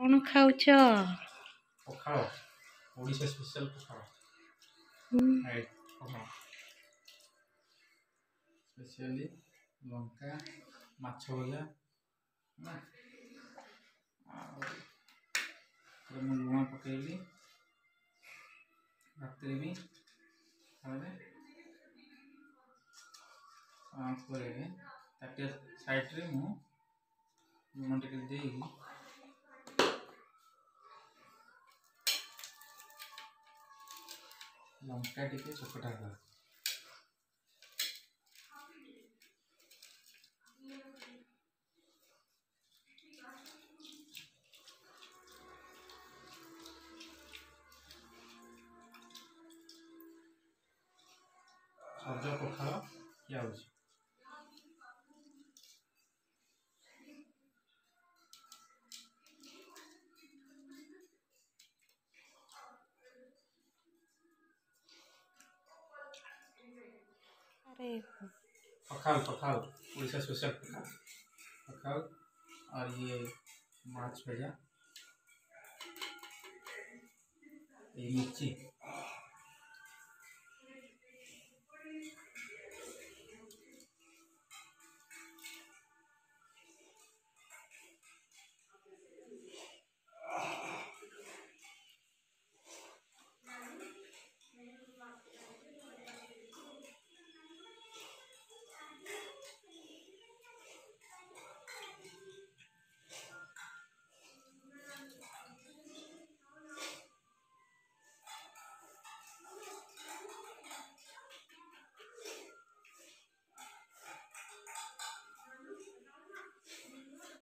कौन खाऊच? Pakhala Odisha special pakhala pakhala specially लंका माछ भजा लुण पकईली रात भी ताटे साइड्रे मु लुण टे दे लंका टे चकटा कर सज पखाल या अरे पखाल पखाल उड़ीसा स्पेशल पखाल पखाल और ये माछ भजा ये मिर्ची